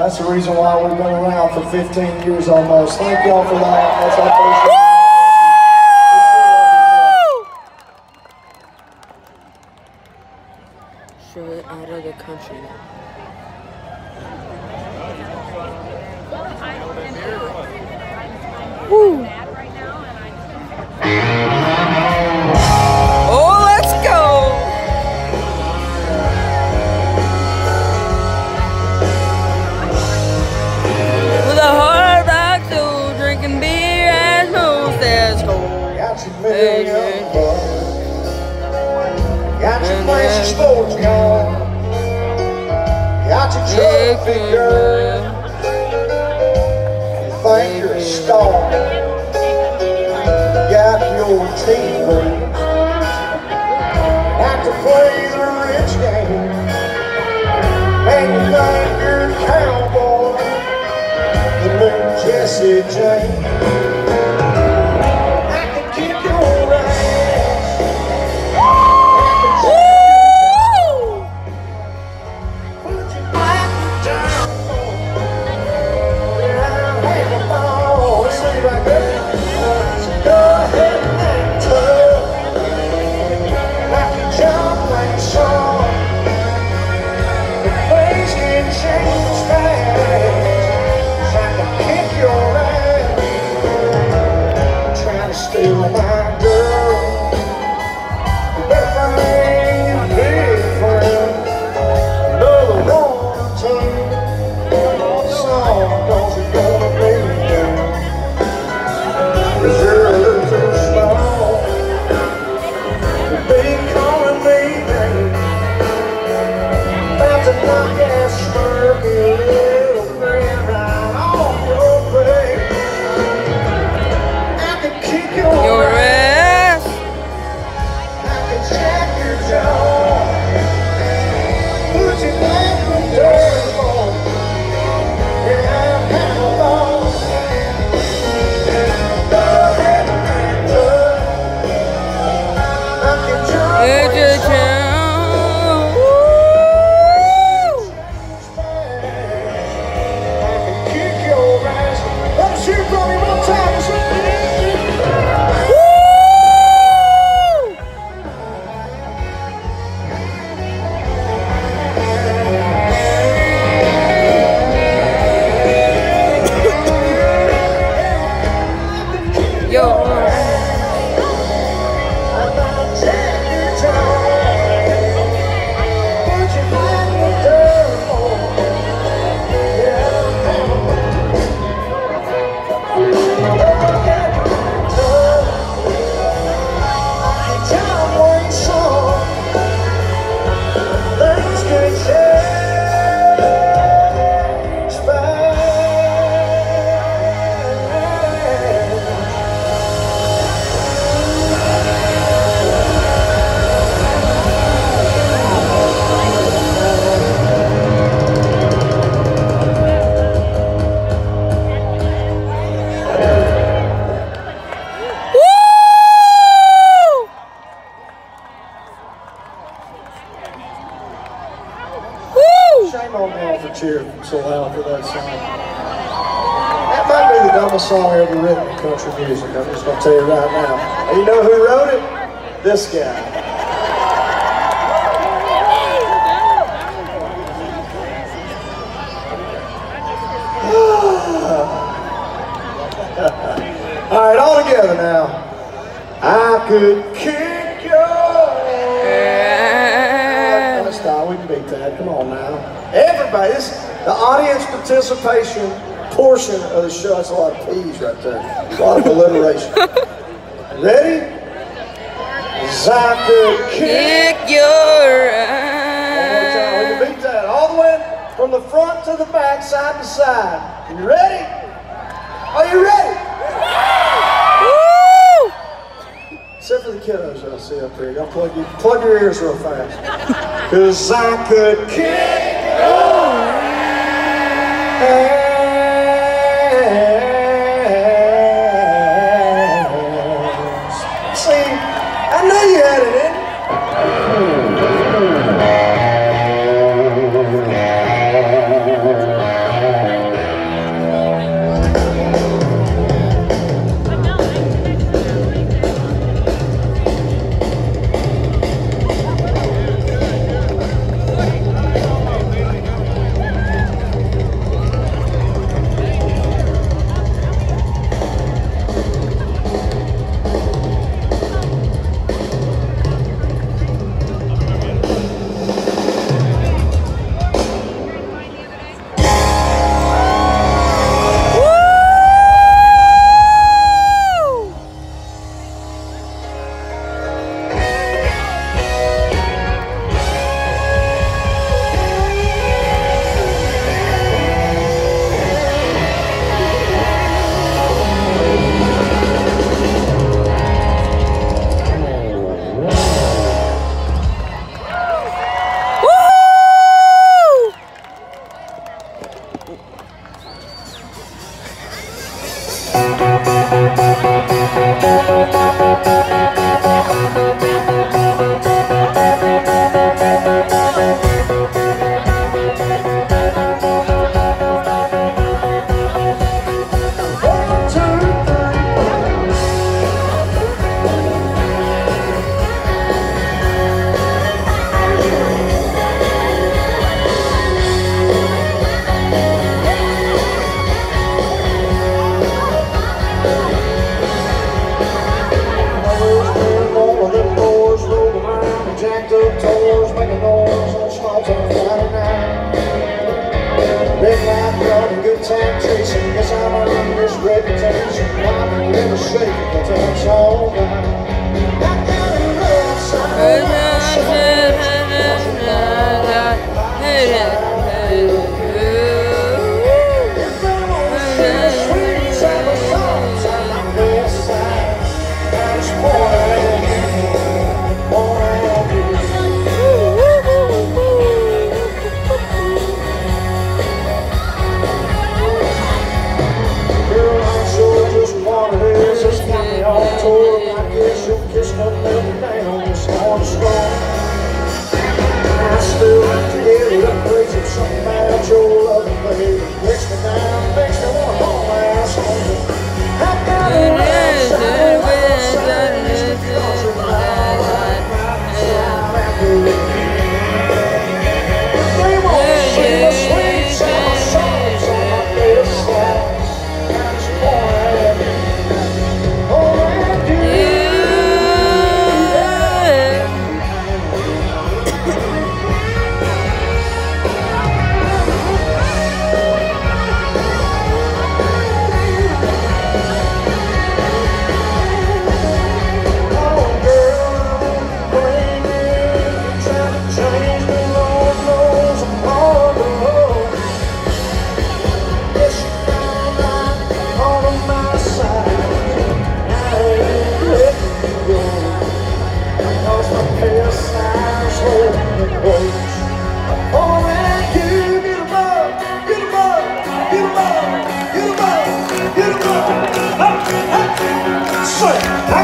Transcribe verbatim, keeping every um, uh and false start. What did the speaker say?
That's the reason why we've been around for fifteen years almost. Thank y'all for that. That's our first. Show it out of the country. Woo! Oh, let's go! With a hard rock soul, drinking beer as most as cold. Got your million bucks. Got your fancy sports car. Got your trophy girl. You think you're a star. Got your team got to play the rich game. And you think you're a cowboy, the new Jesse James. I can kick your ass. Put your back down. Yeah, I'll have a ball. Let's see if I can. Go ahead and tug. Like you jump like a song. The things can change fast. I can kick your ass. Trying to steal my girl. Better find you a big friend. Another one to song. Don't you gonna be there? 'Cause you're a little too small to be calling me baby. About to knock that smirky little friend right off your face. I could kick your, Your ass! I could jack your jaw. Put you back in dirt floor. Yeah, I'll have a ball. Go ahead and tug. I can jump It's like a a song. jump. Woo! Kick your ass. Let us hear from you one time. Woo! Yo. I'm gonna take your time. Put your back in dirt floor. Yeah, I'm John Wayne song. Things can change fast. Shame on y'all for cheering so loud for that song. That might be the dumbest song ever written in country music. I'm just gonna tell you right now. And you know who wrote it? This guy. All right, all together now. I could kick your ass. Let's stop. We can beat that. Come on now. Everybody, this the audience participation portion of the show. That's a lot of P's right there. A lot of alliteration. Ready? 'Cause I could kick. Kick your One more time. We can ass. beat that all the way from the front to the back, side to side. You ready? Are you ready? Woo! Except for the kiddos that I see up there. Y'all plug, you, plug your ears real fast. 'Cause I could kick your ass. See, I knew you had it in. Jacked up toys, making noise on small town Friday night. Red light running, good time chasing. Guess I'm earning this reputation. Why do you ever shake it? Cause that's all right. I got a love Get him up! Get him up! Up! Up! Swing!